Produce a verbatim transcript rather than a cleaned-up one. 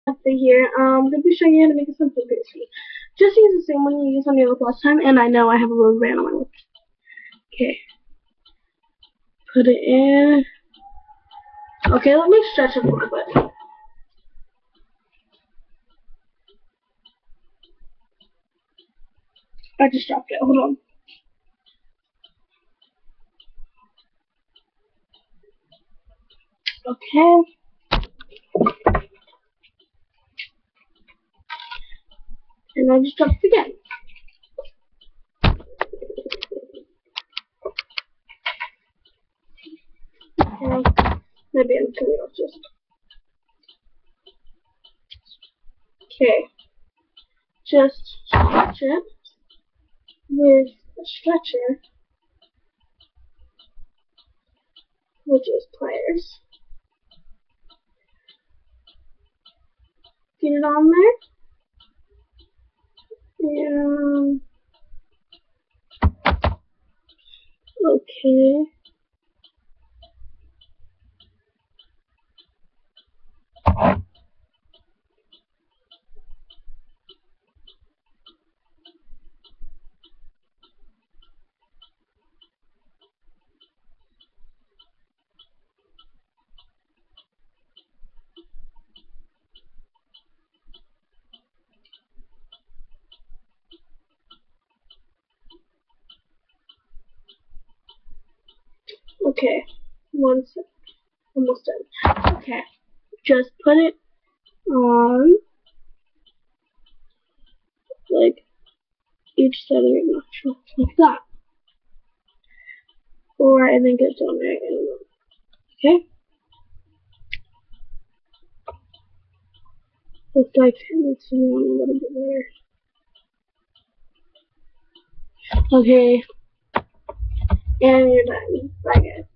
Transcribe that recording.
Thing here. Um, I'm gonna be showing you how to make a simple pastry. Just use the same one you used on your lip last time, and I know I have a rubber band on my lip. Okay, put it in. Okay, let me stretch it a little bit. I just dropped it. Hold on. Okay. And I just dropped it again. Okay. Maybe I'm coming off just. Okay. Just stretch it with a stretcher, which is pliers. Get it on there. And okay. Okay. One sec. Almost done. Okay. Just put it on like each side of your nostril, like that. Or I think it's on there. Okay. Looks like it's on a little bit better. Okay. And you're done. Bye guys.